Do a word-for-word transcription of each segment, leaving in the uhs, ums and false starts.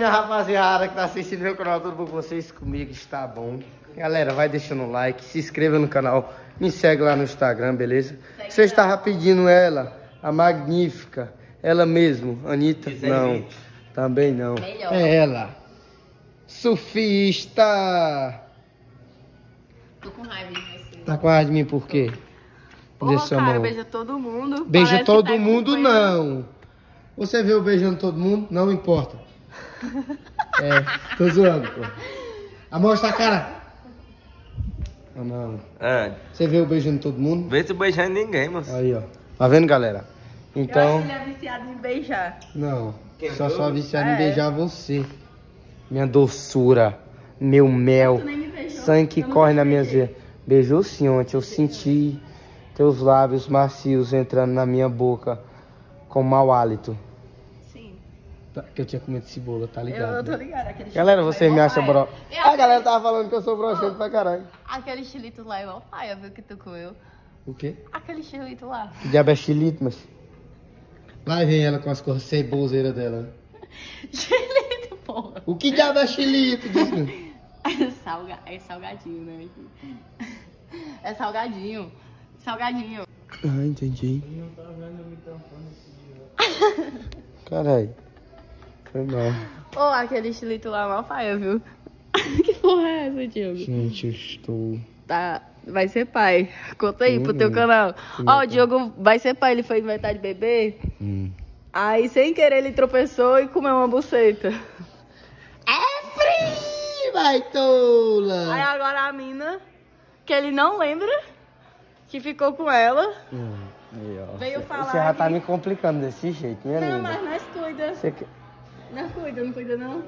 minha rapaziada que tá assistindo meu canal, tudo bom com vocês? Comigo está bom. Galera, vai deixando um like, se inscreva no canal, me segue lá no Instagram, beleza? Segue. Você estava pedindo ela, a magnífica, ela mesmo, Anitta? Não, também não. Melhor. É ela. Surfista. Tô com raiva de você. Tá com raiva de mim por quê? Porra, cara, beija todo mundo. Beija todo tá mundo, não. Você viu beijando todo mundo? Não importa. É, tô zoando, pô. Amostra a cara. Ah, não. Ah, Você viu beijando todo mundo? vê se beijando ninguém, moço. Aí, ó. Tá vendo, galera? Então... Eu acho que ele é viciado em beijar. Não, Quem só viu? sou viciado É. em beijar você. Minha doçura, meu mel, Tu nem me beijou. sangue que Eu não corre na te minha beijei. veia. Beijou sim ontem, eu senti teus lábios macios entrando na minha boca com mau hálito. Sim. Tá, que eu tinha comido cebola, tá ligado? Eu, eu tô né? ligada. Aquele Galera, estilito vocês lá me é acham mó bro... paia. Ah, E a aquele- galera tava falando que eu sou broxante pra caralho. Aquele estilito lá é mó paia, viu, que tu comeu. O quê? Aquele estilito lá. Que diabo é xilito, mas... Lá vem ela com as cores cebolzeiras dela. Estilito, porra. O que diabo é xilito? Diz-me. É, salga... é salgadinho, né? É salgadinho. Salgadinho. Ah, entendi. Caralho. Foi mal. Ô, aquele estilito lá é mó paia, viu? Que porra é essa, Diogo? Gente, eu estou... Tá, vai ser pai. Conta aí Hum, pro teu hum. canal. Sim, Ó, tá. o Diogo vai ser pai, ele foi inventar de bebê. Hum. Aí, sem querer, ele tropeçou e comeu uma buceta. É frio, baitola! Aí agora a mina, que ele não lembra, que ficou com ela, Hum, aí, ó. veio Você- falar Você já tá que- me complicando desse jeito, minha não, linda. mas nós cuida. Você que... Nós cuida, não cuida não?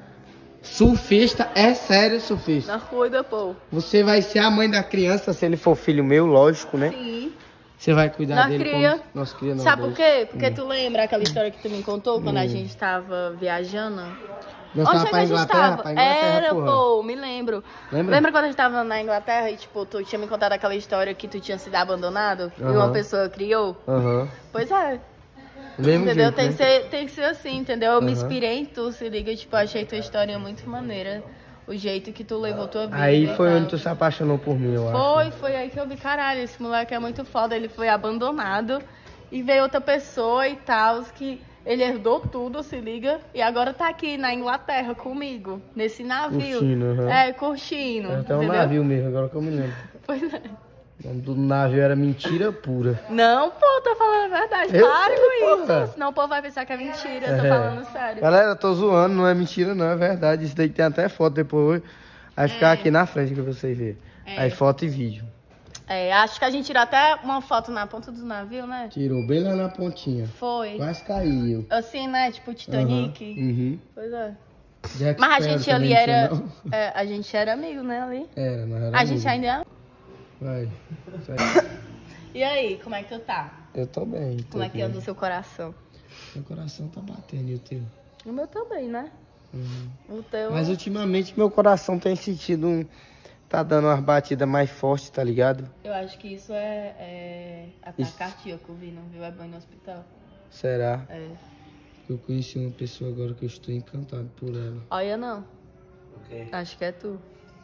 Surfista, é sério, surfista. Nós cuida, pô. Você vai ser a mãe da criança, se ele for filho meu, lógico, né? Sim. Você vai cuidar Nós dele cria. como... Nós cria não, Sabe por dois. quê? Porque tu lembra aquela história que tu me contou quando a Hum. gente tava viajando? Nós Onde tava é que pra a gente Inglaterra? tava? Pra Inglaterra, Era, porra. pô, me lembro. Lembra? quando a gente tava na Inglaterra e, tipo, tu tinha me contado aquela história que tu tinha sido abandonado e Aham. uma pessoa criou? Aham. Pois é. Mesmo Entendeu? jeito, tem, né? que ser, tem que ser assim, entendeu? Eu me Aham. inspirei em tu, se liga, tipo, achei tua história muito maneira. O jeito que tu levou tua vida. Aí e foi tal. onde tu se apaixonou por mim, eu acho. Foi, foi aí que eu vi, caralho, esse moleque é muito foda, ele foi abandonado e veio outra pessoa e tal, que ele herdou tudo, se liga, e agora tá aqui na Inglaterra comigo, nesse navio. Curtindo, aham. É, curtindo, É até um entendeu? navio mesmo, agora que eu me lembro. Pois é. O nome do navio era mentira pura. Não, pô, tô falando a verdade, Eu para sei, com porra. isso, senão o povo vai pensar que é mentira, eu tô É. falando sério. Galera, eu tô zoando, não é mentira não, é verdade. Isso daí tem até foto depois. Vai ficar aqui na frente pra vocês verem. É. Aí foto e vídeo. É, acho que a gente tirou até uma foto na ponta do navio, né? Tirou bem lá na pontinha. Foi. Quase caiu. Assim, né, tipo Titanic. Uhum. Pois é. Jack Mas a Sparrow gente ali também tinha, era. não? É, a gente era amigo, né, ali? Era, mas era A gente amigo. ainda é. Vai. Sai. E aí, como é que tu tá? Eu tô bem. Tô Como é que bem. anda o seu coração? Meu coração tá batendo e o teu? O meu também, né? Uhum. O teu. Mas ultimamente meu coração tem sentido um... Tá dando umas batidas mais fortes, tá ligado? Eu acho que isso é. é... ataque Isso. cardíaco, vi, não viu? É banho no hospital. Será? É. Eu conheci uma pessoa agora que eu estou encantado por ela. Olha, não. O quê? Acho que é tu.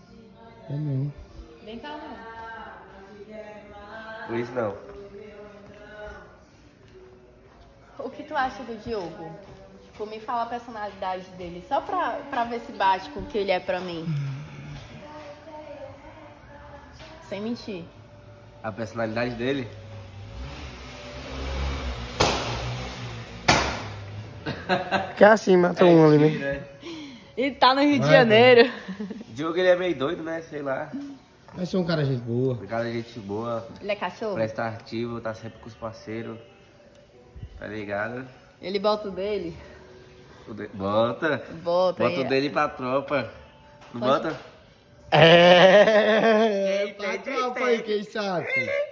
É não. Vem cá, não. Por isso não. O que tu acha do Diogo? Tipo, me fala a personalidade dele, só pra, pra ver se bate com o que ele é pra mim. Sem mentir. A personalidade dele? Que é assim, matou um ali, né? né? E tá no Rio de Vai, Janeiro. Diogo, ele é meio doido, né? Sei lá. Mas sou um cara gente boa. Um cara de gente boa, Ele é cachorro? parece estar ativo, tá sempre com os parceiros. Tá ligado? Ele bota o dele? O de- Bota. Bota, Bota aí. o dele pra tropa. Não Pode- bota? É, Eita, pra eita, tropa eita. aí, quem sabe?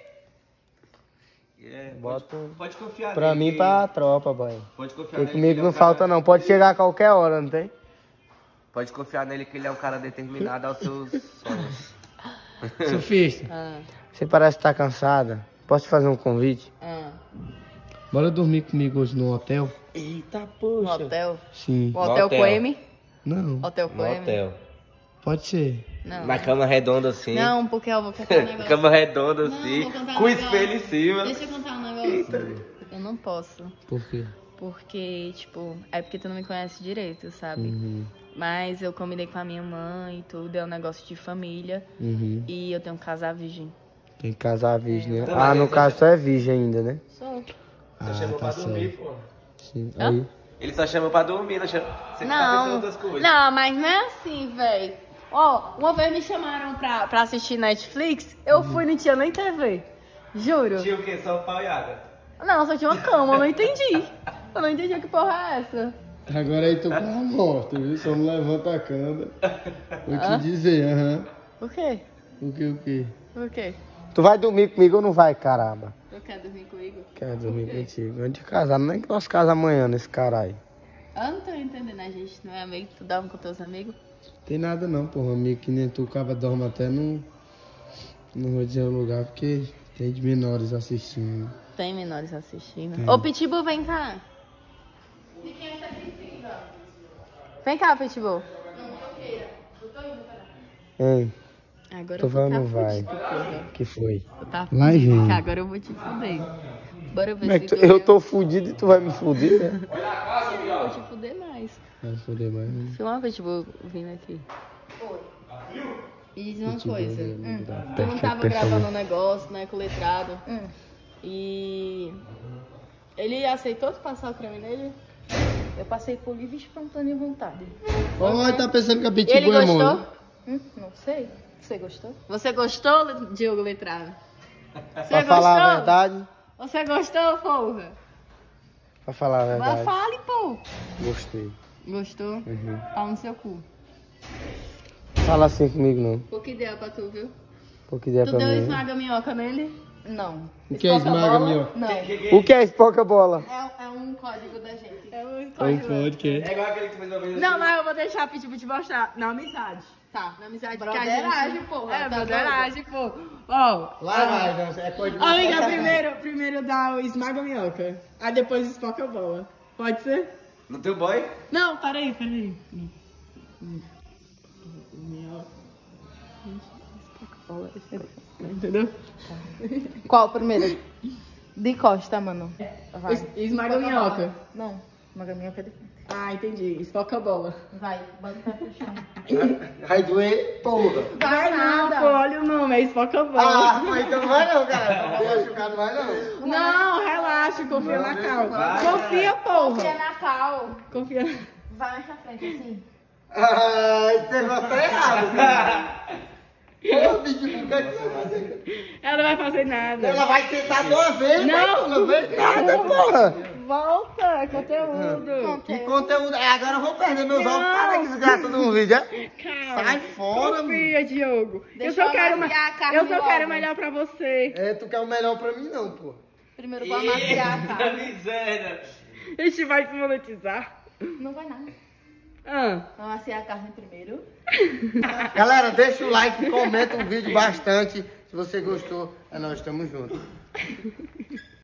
É, Bota pode, pode confiar pra nele, mim, que- pra tropa, boy. Pode confiar Porque nele. que comigo ele é não um cara- falta não, pode chegar a qualquer hora, não tem? Pode confiar nele que ele é um cara determinado aos seus sonhos. Surfista, Ah, você parece estar cansada. Posso te fazer um convite? ah. Bora dormir comigo hoje no hotel? Eita, No poxa. hotel. Sim. O hotel Motel. com M? Não, Hotel com No M? hotel. pode ser. Não. Na cama redonda assim. Não, porque eu vou contar um negócio. Cama redonda Não, assim. vou contar um Com o negócio. espelho em cima. Deixa eu contar um negócio. Eu não posso. Por quê? Porque, tipo, é porque tu não me conhece direito, sabe? Uhum, Mas eu combinei com a minha mãe e tudo, é um negócio de família. uhum. E eu tenho que casar virgem. Tem que casar virgem, né? Então, Ah, mas no esse- caso só é virgem ainda, né? Sou. Ah, Só chamou tá pra dormir, certo. pô. Sim. Hã? Aí. Ele só chamou pra dormir, não chama. Você tá pensando em Não, outras coisas. não, mas não é assim, velho. Ó, uma vez me chamaram pra, pra assistir Netflix, eu fui, não tinha nem T V. Juro. Tinha o quê? Só o pau e água. Não, só tinha uma cama, eu não entendi. Eu não entendi que porra é essa. Agora aí tu quase morto, viu? Só não levanta a cama. Vou te Hã? dizer, aham. O quê? O que, o que? O quê? Tu vai dormir comigo ou não vai, caramba? Tu quer dormir comigo? Quero dormir contigo. Antes de casar, não é que nós casamos amanhã nesse caralho. Eu não tô entendendo, a gente não é amigo, tu dorme com teus amigos? Tem nada não, porra. Amigo que nem tu, acaba dorme até no... Não vou dizer o lugar, porque tem de menores assistindo. Tem menores assistindo. Tem. Ô, Pitbull, vem cá. Vem cá, Pitbull. Hein? Agora Tô eu vou falando, ficar vai. fudido, porra. Que foi? Eu tava Vai, fudido, gente. que agora eu vou te fuder. Bora ver Como é se que tu... tu Eu tô fudido e tu vai me fuder, né? Eu vou te fuder mais. Vai fuder mais, né? Filma o Pitbull vindo aqui. E diz uma Pitbull coisa. vindo, Hum. dá Tu pé- não tava pé- gravando um negócio, né, com o letrado. E... Ele aceitou tu passar o creme nele? Eu passei por livre e espontânea vontade. Olha, tá pensando que a Ele Pitbull é gostou? mole. Hum, não sei. Você gostou? Você gostou, Diogo Letrado? Você Pra falar a gostou? verdade, Você gostou, porra? pra falar a Mas verdade, fale, pô. gostei. Gostou? Uhum. Pau no seu cu. Fala assim comigo não, Pouca ideia pra tu, viu? porque der Tu pra deu mim. esmaga minhoca nele? Não. O que é esmaga, minhoca? Não. O que é espoca bola? É, é um código da gente. É um Oi, código. pode que é. É igual aquele que fez uma vez Não, mas eu vou deixar a Pitbull te mostrar. Na amizade. Tá, na amizade que a Broderagem, gente... porra, É, tá broderagem, pô. Ó, Lá vai, não, é coisa de amiga, primeiro, primeiro dá o esmaga minhoca. Aí depois espoca a bola. Pode ser? No teu boy? Não, peraí, peraí. Entendeu? Qual primeiro? De costa, mano. Vai. Es- Esmaga minhoca. Não. Esmaga minhoca é de frente. Ah, entendi. Espoca a bola. Vai, bota o pé pro chão. Vai doer, porra. Vai não, nada. pô, olha o nome, é espoca a bola. Ah, mas então não vai não, cara. Não machucar, não vai não. Não, relaxa, confia Não, na deixa Cal. vai, Confia, porra. Confia na cal. Confia. Vai mais pra frente, assim. Ah, esse negócio tá errado, cara. Ô, Pitbull, o que é que você vai fazer? Ela não vai fazer nada. Ela vai sentar de uma vez, Não. mas não vez nada, porra. Volta, é conteúdo. Que conteúdo. É, agora eu vou perder meus olhos. Para que desgraça de um vídeo, é? Calma. Sai fora, mano. Confia, Diogo. Eu Deixa só eu quero, amaciar a carne eu só logo. quero melhor pra você. É, tu quer o melhor pra mim, não, pô. Primeiro vou amaciar a Eita, carne. miséria. A gente vai desmonetizar. Não vai nada. Ah. Vou amaciar a carne primeiro. Galera, deixa o like, comenta o vídeo bastante. Se você gostou, é nós estamos juntos.